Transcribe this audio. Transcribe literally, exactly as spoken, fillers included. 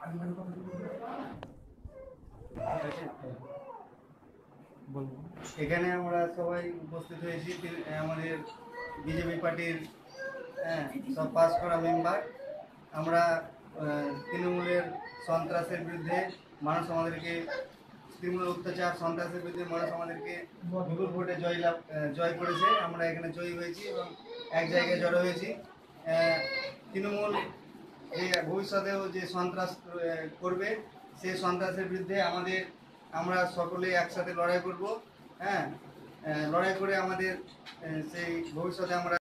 এখানে আমরা সবাই উপস্থিত হয়েছি আমাদের বিজেপি পার্টির সব পাস করা মেম্বার। আমরা তৃণমূলের সন্ত্রাসের বিরুদ্ধে মানুষ আমাদেরকে তৃণমূল অত্যাচার সন্ত্রাসের বিরুদ্ধে মানুষ আমাদেরকে বিপুল ভোটে জয় লাভ জয় করেছে। আমরা এখানে জয়ী হয়েছি এবং এক জায়গায় জড়ো হয়েছি। তৃণমূল যে ভবিষ্যতেও যে সন্ত্রাস করবে সেই সন্ত্রাসের বিরুদ্ধে আমাদের আমরা সকলে একসাথে লড়াই করব। হ্যাঁ, লড়াই করে আমাদের সেই ভবিষ্যতে আমরা